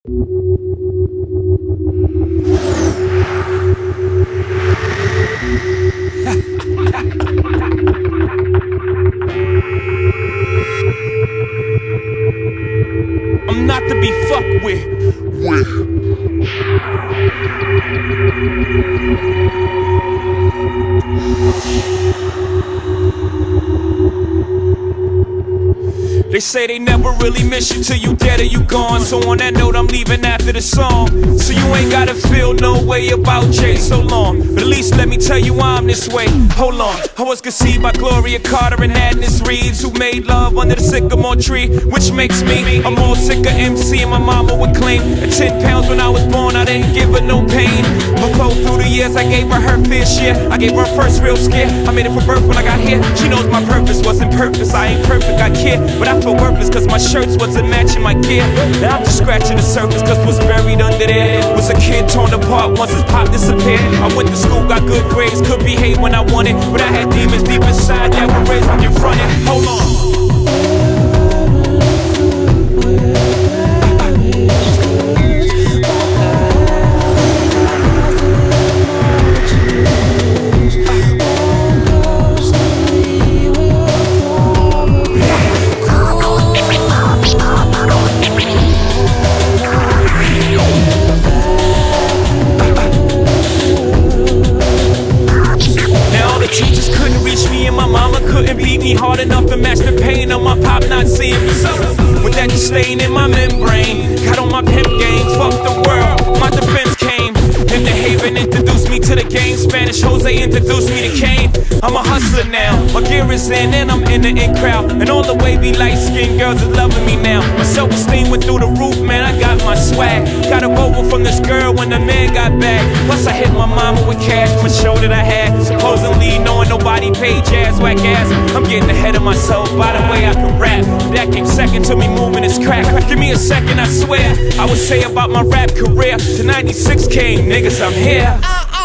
I'm not to be fucked with. They say they never really miss you till you dead or you gone. So on that note, I'm leaving after the song. So you ain't gotta feel no way about Jay so long. But at least let me tell you why I'm this way. Hold on, I was conceived by Gloria Carter and Agnes Reeves, who made love under the sycamore tree, which makes me a more sicker MC. And my mama would claim at 10 pounds when I was born, I didn't give her no pain. But through the years, I gave her her fair share. I gave her first real scare. I made it for birth when I got here. She knows my purpose wasn't purpose. I ain't perfect, I care, but I feel worthless cause my shirts wasn't matching my gear. Now I'm just scratching the surface cause what's buried under there was a kid torn apart once his pop disappeared. I went to school, got good grades, could behave when I wanted, but I had demons deep inside that were raised in front of. Hold on. Hard enough to match the pain of my pop not seeing me. So with that stain in my membrane, got on my pimp game, fuck the world, my defense came. In the haven introduced me to the game, Spanish Jose introduced me to Kane. I'm a hustler now, my gear is in and I'm in the in crowd. And all the wavy light-skinned girls are loving me now. My self-esteem went through the roof, man, I got my swag. Got a vocal from this girl when the man got back. Plus I hit my mama with cash from a show that I had. Supposedly knowing nobody paid jazz, whack ass. I'm getting ahead of myself, by the way I can rap. That came second to me moving this crack. Give me a second, I swear. I would say about my rap career, to 96 came, niggas, I'm here.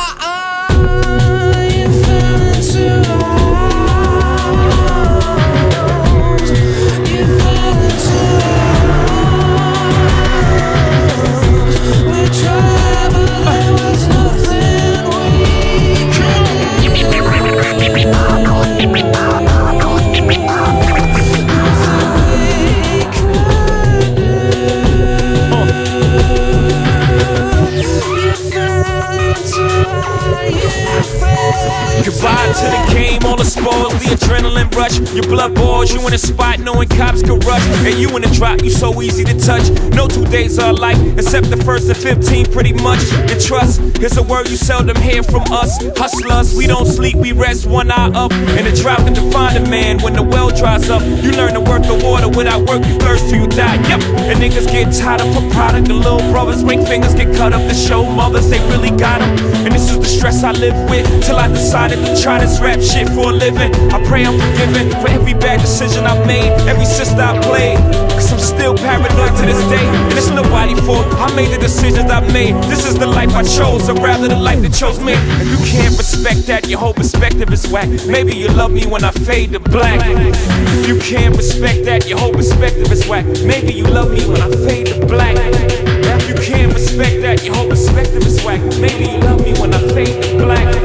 Goodbye to the game, all the spoils, the adrenaline rush. Your blood boils, you in a spot knowing cops can rush. And you in a drop, you so easy to touch. No 2 days are alike, except the first and 15 pretty much. Your trust is a word you seldom hear from us. Hustlers, we don't sleep, we rest one eye up. And the drought can define a man when the well dries up. You learn to work the water, without work you thirst till you die. Yep, and niggas get tied up for product. The little brothers, ring fingers get cut up to show mothers they really got them. And this is the stress I live with, till I decided to try this rap shit for a living. I pray I'm forgiven for every bad decision I've made, every sister I played. Cause I'm still paranoid to this day, and it's nobody's fault. I made the decisions I've made. This is the life I chose, or rather the life that chose me. If you can't respect that, your whole perspective is whack. Maybe you love me when I fade to black. If you can't respect that, your whole perspective is whack. Maybe you love me when I fade to black. If you can't respect that, your whole perspective is whack. Maybe you love me when I fade to black.